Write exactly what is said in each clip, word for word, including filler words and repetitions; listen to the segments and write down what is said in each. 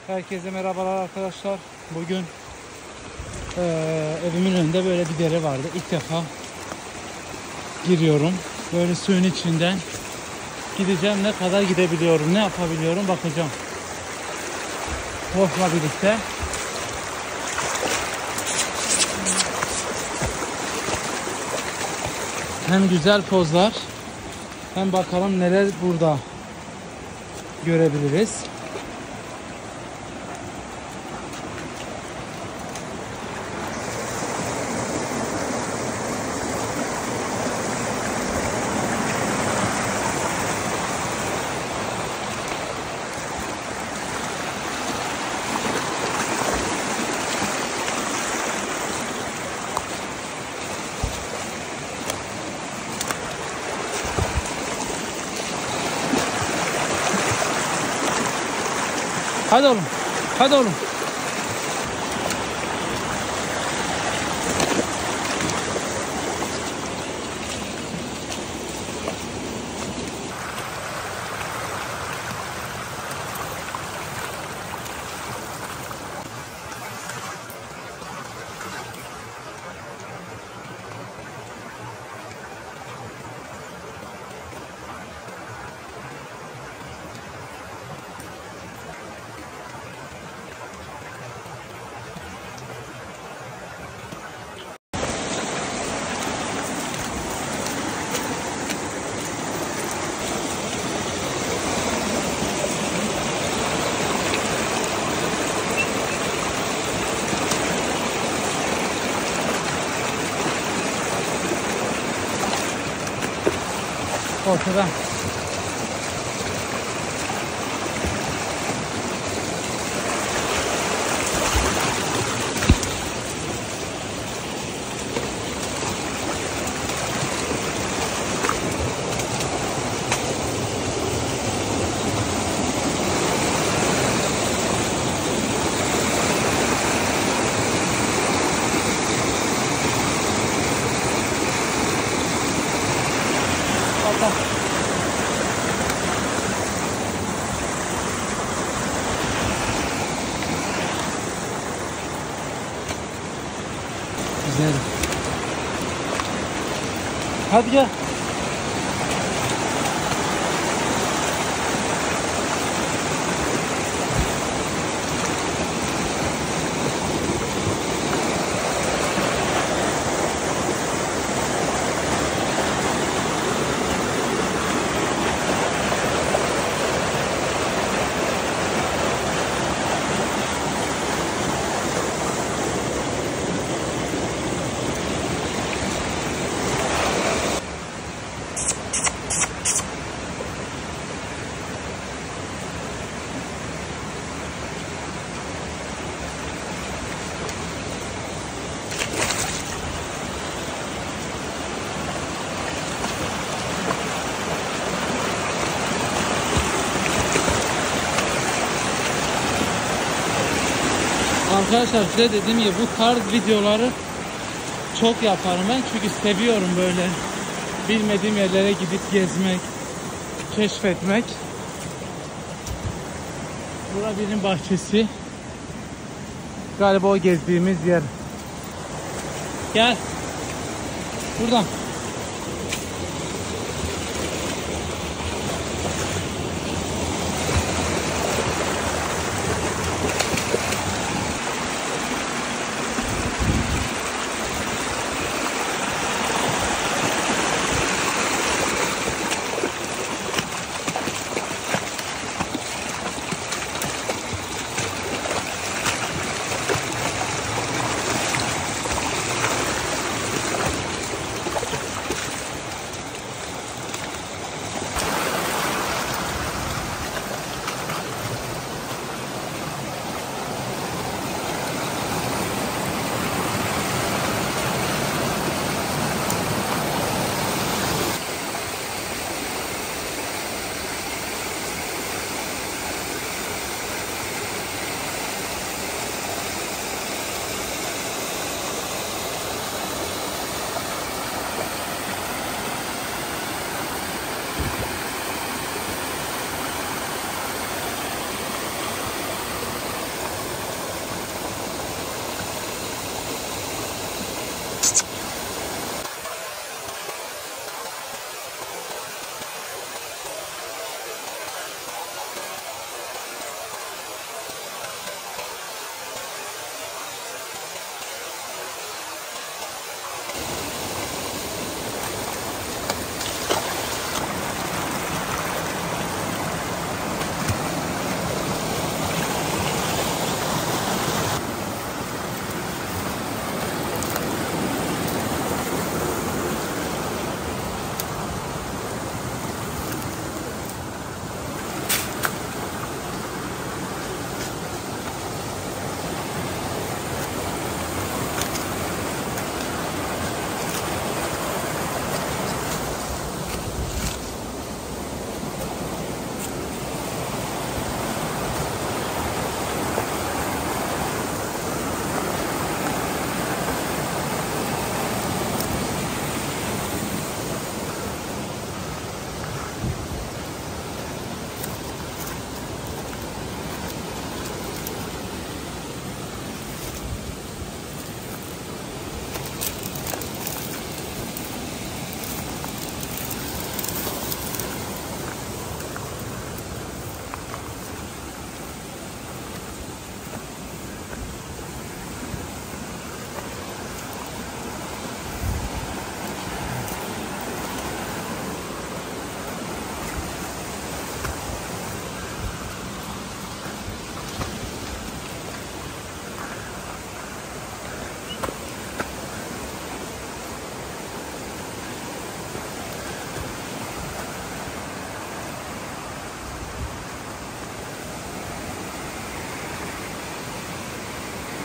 Herkese merhabalar arkadaşlar. Bugün e, evimin önünde böyle bir dere vardı. İlk defa giriyorum. Böyle suyun içinden gideceğim. Ne kadar gidebiliyorum, ne yapabiliyorum bakacağım. Hortla birlikte. Hem güzel pozlar, hem bakalım neler burada görebiliriz. Hadi oğlum. Hadi oğlum. Ortadan. Allah. Güzel. Hadi gel. Arkadaşlar size dediğim gibi bu tarz videoları çok yaparım ben, çünkü seviyorum böyle bilmediğim yerlere gidip gezmek, keşfetmek. Burası birinin bahçesi. Galiba o gezdiğimiz yer. Gel. Buradan.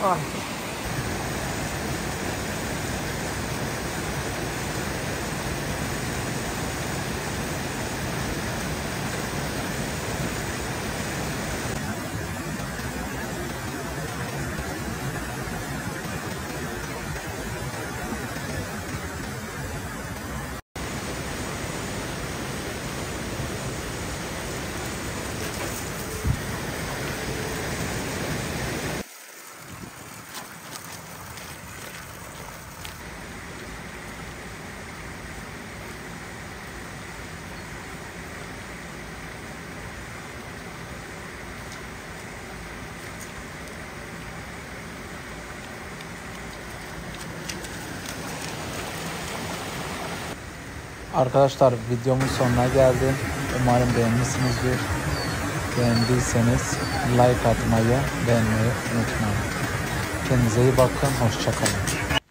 Ay. Arkadaşlar videomun sonuna geldim. Umarım beğenmişsinizdir. Beğendiyseniz like atmayı, beğenmeyi unutmayın. Kendinize iyi bakın. Hoşça kalın.